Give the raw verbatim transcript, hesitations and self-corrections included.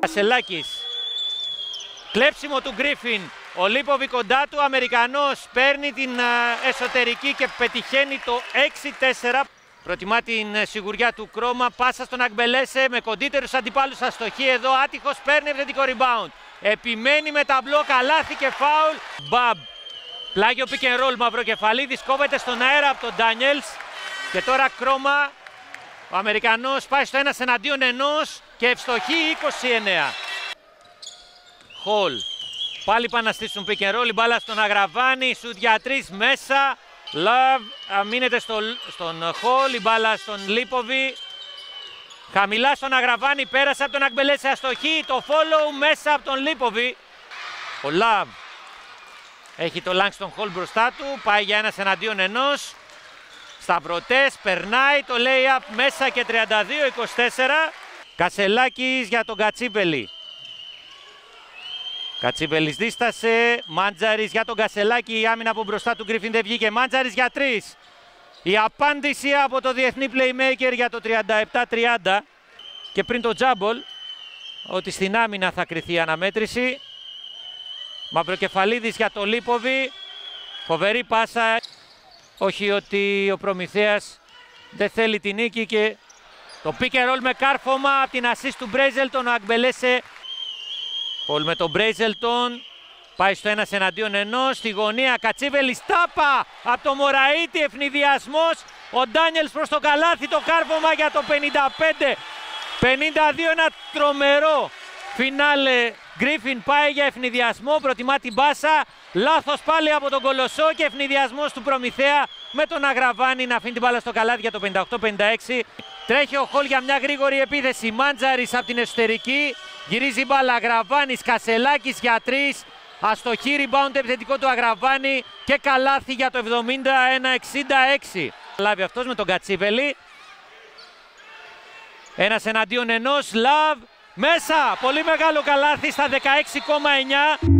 Κασελάκης. Κλέψιμο του Γκρίφιν. Ο Λίποβι κοντά του, Αμερικανός παίρνει την εσωτερική και πετυχαίνει το έξι τέσσερα. Προτιμά την σιγουριά του Κρόμα, πάσα στον Αγμπελέσε με κοντύτερους αντιπάλους αστοχή. Εδώ άτυχος παίρνει ευθετικό rebound. Επιμένει με ταμπλό, καλάθι και φάουλ. Μπαμπ. Πλάγιο pick and roll, Μαυροκεφαλίδης κόβεται στον αέρα από τον Ντάνιελς. Και τώρα Κρόμα, ο Αμερικανός πάει στο ένας εναντίον ενός και ευστοχεί είκοσι εννέα. Χολ. Πάλι πάνε να στήσουν pick and roll, η μπάλα στον Αγραβάνη, σουτ για τρεις μέσα. Λαβ αμήνεται στο, στον Χολ, η μπάλα στον Λίποβι. Χαμηλά στον Αγραβάνη, πέρασε από τον Αγμπελέσε, αστοχή, το follow μέσα από τον Λίποβι. Ο Λαβ έχει το Λάγκστον Χολ μπροστά του, πάει για ένας εναντίον ενός. Σταυρωτές, περνάει το lay-up μέσα και τριάντα δύο είκοσι τέσσερα. Κασελάκης για τον Κατσίπελη. Κατσίπελης δίστασε, Μάντζαρης για τον Κασελάκη, η άμυνα από μπροστά του Γκρίφιν δεν βγήκε, Μάντζαρης για τρεις. Η απάντηση από το διεθνή playmaker για το τριάντα επτά τριάντα. Και πριν το τζάμπολ, ότι στην άμυνα θα κριθεί η αναμέτρηση. Μαυροκεφαλίδης για το Λίποβι, φοβερή πάσα. Όχι ότι ο Προμηθέας δεν θέλει την νίκη και το pick and roll με κάρφωμα από την assist του Μπρέιζελτον, ο Αγμπελέσε. Πολ με τον Μπρέιζελτον, πάει στο ένας εναντίον ενός, στη γωνία Κατσίβελης, τάπα από το Μωραΐτη, ευνηδιασμός, ο Ντάνιελς προς το καλάθι, το κάρφωμα για το πενήντα πέντε πενήντα δύο, ένα τρομερό φινάλε. Γκρίφιν πάει για ευνηδιασμό, προτιμά την πάσα, λάθος πάλι από τον Κολοσσό και ευνηδιασμός του Προμηθέα με τον Αγραβάνη να αφήνει την μπάλα στο καλάθι για το πενήντα οκτώ πενήντα έξι. Τρέχει ο Χολ για μια γρήγορη επίθεση, Μάντζαρης από την εσωτερική, γυρίζει μπάλα, Αγραβάνης, Κασελάκης για τρεις, αστοχή, rebound επιθετικό του Αγραβάνη και καλάθι για το εβδομήντα ένα εξήντα έξι. Λάβει αυτός με τον Κατσίπελη, ένας εναντίον ενός, Λαβ, μέσα, πολύ μεγάλο καλάθι στα δεκαέξι κόμμα εννιά.